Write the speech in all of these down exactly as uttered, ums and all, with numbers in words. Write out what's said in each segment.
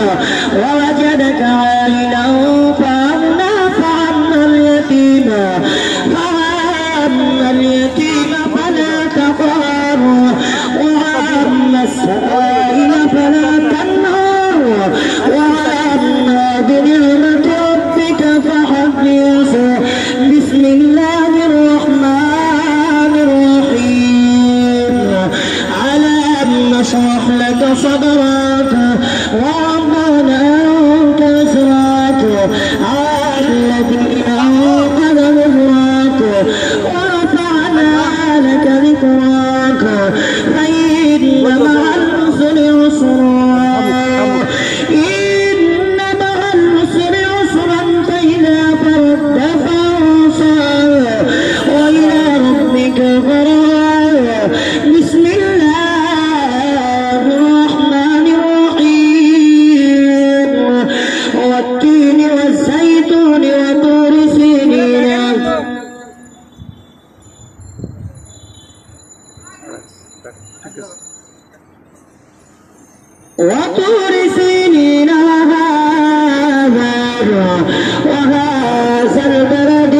ووجدك عائلا فأغنى فأما اليتيم فأما اليتيم فلا تقهر وأما السائل فلا تنهر وأما بنعمة ربك فحدث. بسم الله الرحمن الرحيم. ألم نشرح لك صدرك ووضعنا عنك وزرك الذي أنقض ظهرك ورفعنا لك ذكرك فإن مع العسر يسرا إن مع العسر يسرا فإذا فرغت فانصب وإلى ربك فارغب. بسم الله الرحمن الرحيم. والتين والزيتون وطور سينين وطور سينين وهذا وهذا البلد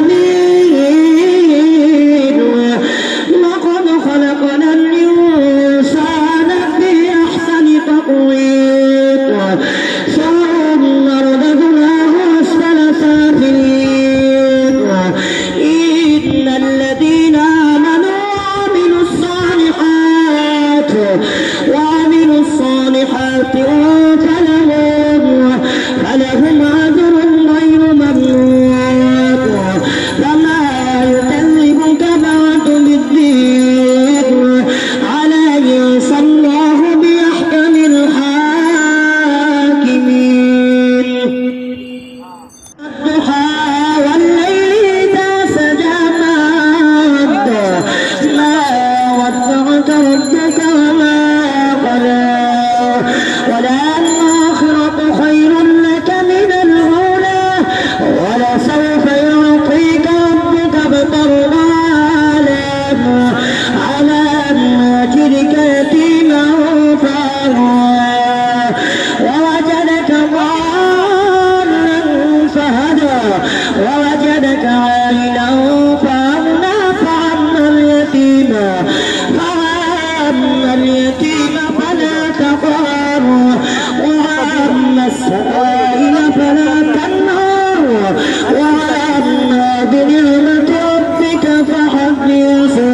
الأمين. لقد خلقنا الإنسان في أحسن تقويم ثم رددناه أسفل سافلين. إن الذين آمنوا وعملوا الصالحات وعملوا الصالحات فلهم فلهم أجر غير ممنون. فما يكذبك بعد بالدين أليس الله بأحكم الحاكمين. الضحى والليل إذا سجى ما ودعك ربك وما قلى وللآخرة خير لك من الأولى ولسوف يعطيك ربك فترضى. ألم نجدك يتيما فآوى ووجدك ضالا فهدى ووجدك عائلا فأغنى فأما اليتيم فأما اليتيم فلا تقهر وأما السائل فلا تنهر وأما بنعمة ربك فحدث.